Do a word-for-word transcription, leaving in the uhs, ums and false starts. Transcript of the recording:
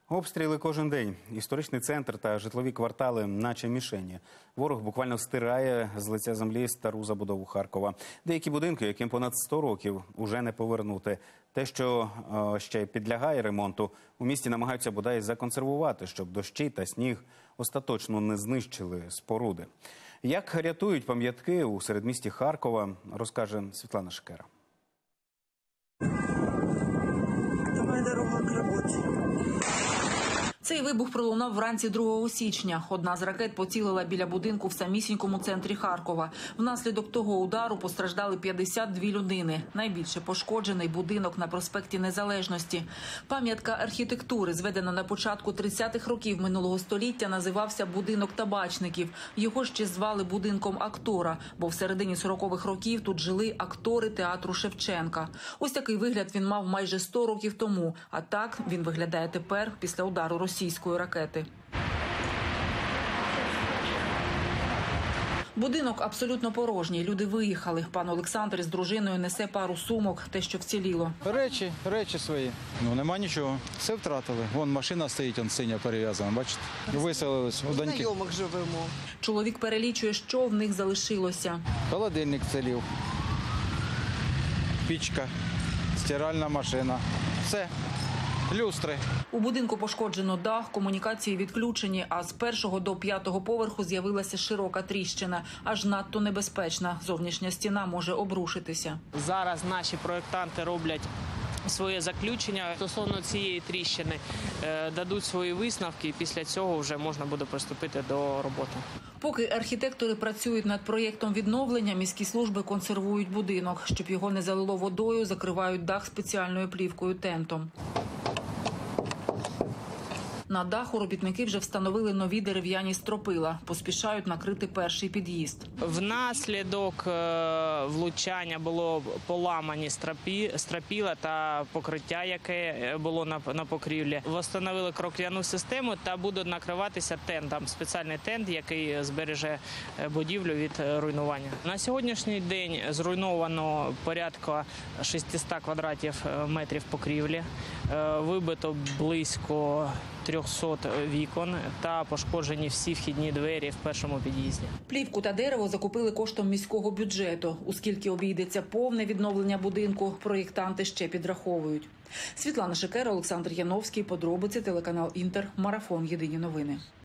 Обстріли кожен день. Історичний центр та житлові квартали наче мішені. Ворог буквально стирає з лиця землі стару забудову Харкова. Деякі будинки, яким понад сто років, уже не повернути. Те, що е, ще підлягає ремонту, у місті намагаються бодай законсервувати, щоб дощі та сніг остаточно не знищили споруди. Як рятують пам'ятки у середмісті Харкова, розкаже Світлана Шикера. Цей вибух пролунав вранці другого січня. Одна з ракет поцілила біля будинку в самісінькому центрі Харкова. Внаслідок того удару постраждали п'ятдесят дві людини. Найбільше пошкоджений будинок на проспекті Незалежності. Пам'ятка архітектури, зведена на початку тридцятих років минулого століття, називався «Будинок табачників». Його ще звали будинком актора, бо в середині сорокових років тут жили актори театру Шевченка. Ось такий вигляд він мав майже сто років тому, а так він виглядає тепер після удару російської ракети. Будинок абсолютно порожній. Люди виїхали. Пан Олександр із дружиною несе пару сумок, те, що вціліло. Речі, речі свої. Ну, нема нічого. Все втратили. Вон машина стоїть, он синя перев'язана, бачите? Виселились у доньки. Знайомих живемо. Чоловік перелічує, що в них залишилося. Холодильник вцілів, пічка, стиральна машина. Все. Люстри. У будинку пошкоджено дах, комунікації відключені, а з першого до п'ятого поверху з'явилася широка тріщина. Аж надто небезпечна. Зовнішня стіна може обрушитися. Зараз наші проєктанти роблять своє заключення стосовно цієї тріщини, дадуть свої висновки, і після цього вже можна буде приступити до роботи. Поки архітектори працюють над проєктом відновлення, міські служби консервують будинок. Щоб його не залило водою, закривають дах спеціальною плівкою тентом. На даху робітники вже встановили нові дерев'яні стропила. Поспішають накрити перший під'їзд. Внаслідок влучання було поламані стропіла та покриття, яке було на покрівлі. Встановили крокляну систему та буде накриватися тентом. Спеціальний тент, який збереже будівлю від руйнування. На сьогоднішній день зруйновано порядка шістсот квадратів метрів покрівлі. Вибито близько трьохсот вікон та пошкоджені всі вхідні двері в першому під'їзді. Плівку та дерево закупили коштом міського бюджету. Оскільки обійдеться повне відновлення будинку, проєктанти ще підраховують. Світлана Шикера, Олександр Яновський, подробиці, телеканал Інтер, Марафон, Єдині новини.